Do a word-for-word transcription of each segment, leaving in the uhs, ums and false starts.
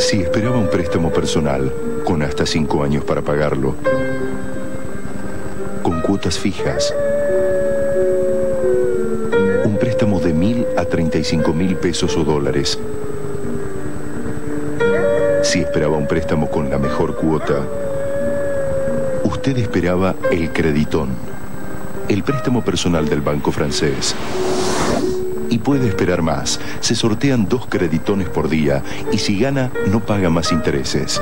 Si esperaba un préstamo personal, con hasta cinco años para pagarlo, con cuotas fijas, un préstamo de mil a treinta y cinco mil pesos o dólares. Si esperaba un préstamo con la mejor cuota, usted esperaba el Creditón, el préstamo personal del banco francés. Y puede esperar más. Se sortean dos creditones por día y si gana, no paga más intereses.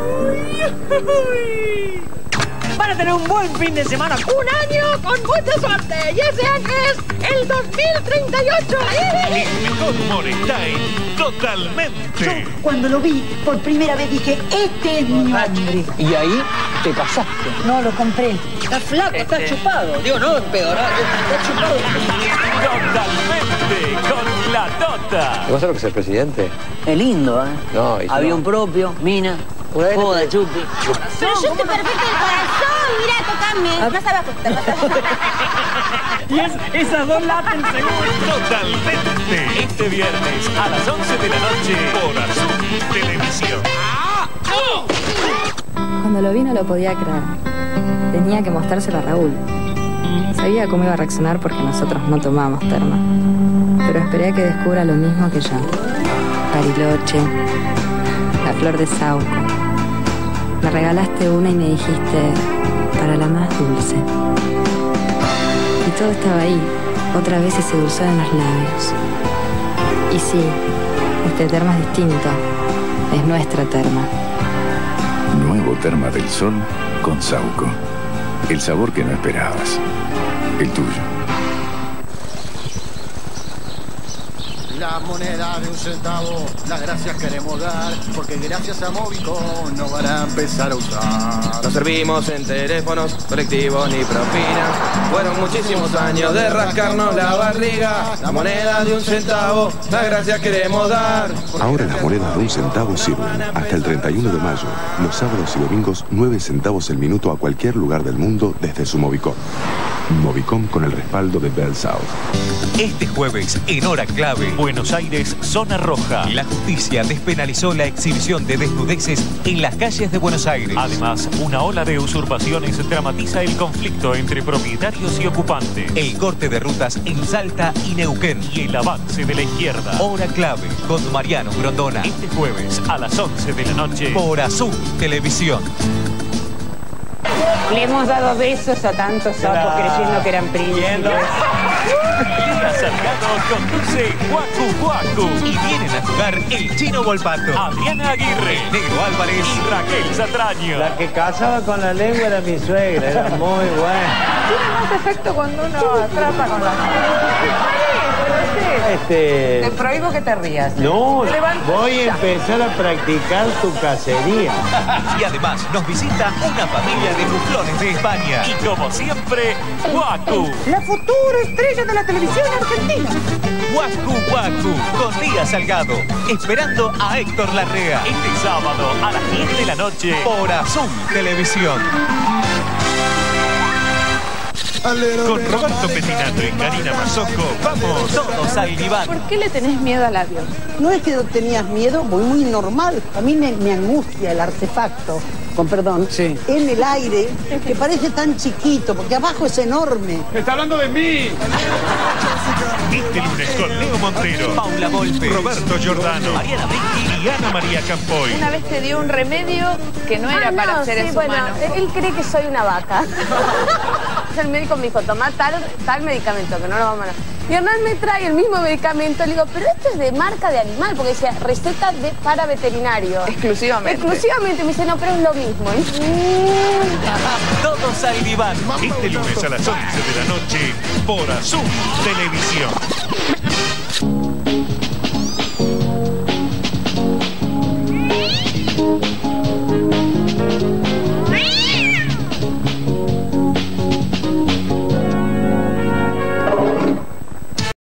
Van a tener un buen fin de semana. Un año con mucha suerte. Y ese año es el dos mil treinta y ocho. El mejor humor está en Totalmente. Yo, cuando lo vi por primera vez, dije, este es mi hombre. Y ahí te casaste. No, lo compré. Está flaco, está Este... chupado. Digo, no, empeorado. Está chupado. Totalmente con la Tota. ¿Te vas a lo que es el presidente? Es lindo, ¿eh? No, y si Avión no. propio, mina, joda, chupi. Pero yo estoy perfecta del corazón, mira, tocame. Más abajo, más abajo. Y es, esas dos laten seguro. Totalmente. Este viernes a las once de la noche por Azul Televisión. Cuando lo vi no lo podía creer. Tenía que mostrárselo a Raúl. Sabía cómo iba a reaccionar porque nosotros no tomábamos terma. Pero esperé a que descubra lo mismo que yo. Bariloche, la flor de Sauco. Me regalaste una y me dijiste, para la más dulce. Y todo estaba ahí, otra vez ese dulzor en los labios. Y sí, este terma es distinto. Es nuestra terma. Nuevo Terma del Sol con Sauco. El sabor que no esperabas. El tuyo. La moneda de un centavo, las gracias queremos dar, porque gracias a Movicon no van a empezar a usar. No servimos en teléfonos, colectivos ni propinas. Fueron muchísimos años de rascarnos la barriga. La moneda de un centavo, las gracias queremos dar. Ahora las monedas de un centavo sirven. Hasta el treinta y uno de mayo, los sábados y domingos, nueve centavos el minuto a cualquier lugar del mundo desde su Movicon. Movicon con el respaldo de Bell South. Este jueves, en hora clave, Buenos Aires, zona roja. La justicia despenalizó la exhibición de desnudeces en las calles de Buenos Aires. Además, una ola de usurpaciones dramatiza el conflicto entre propietarios y ocupantes. El corte de rutas en Salta y Neuquén. Y el avance de la izquierda. Hora clave con Mariano Grondona. Este jueves, a las once de la noche, por Azul Televisión. Le hemos dado besos a tantos sapos creyendo que eran príncipes. Lía Salgado conduce Guacu Guacu y vienen a jugar el Chino Volpato, Adriana Aguirre, el Negro Álvarez y Raquel Satraño. La que casaba con la lengua era mi suegra, era muy buena. Tiene más efecto cuando uno atrapa con la Este... Te prohíbo que te rías. No, Levanta. voy a empezar a practicar tu cacería. Y además nos visita una familia de muflones de España. Y como siempre, Guacu. La futura estrella de la televisión argentina. Guacu Guacu con Lía Salgado. Esperando a Héctor Larrea. Este sábado a las diez de la noche por Azul Televisión. Con Roberto Petinato y Karina Mazzocco, vamos todos al diván. ¿Por qué le tenés miedo al avión? No es que no tenías miedo, muy, muy normal. A mí me, me angustia el artefacto, con perdón, sí, en el aire, que parece tan chiquito, porque abajo es enorme. ¡Está hablando de mí! Este lunes con Leo Montero, Paula Volpe, Roberto Giordano, Mariana Bricky y Ana María Campoy. Una vez te dio un remedio que no era Ah, para no, seres sí, bueno, humanos. él cree que soy una vaca. El médico me dijo, tomá tal, tal medicamento, que no lo vamos a... Y Hernán me trae el mismo medicamento. Le digo, pero esto es de marca de animal, porque decía, receta de, para veterinario. Exclusivamente. Exclusivamente. Me dice, no, pero es lo mismo. Todos al diván. Este lunes a las once de la noche por Azul Televisión.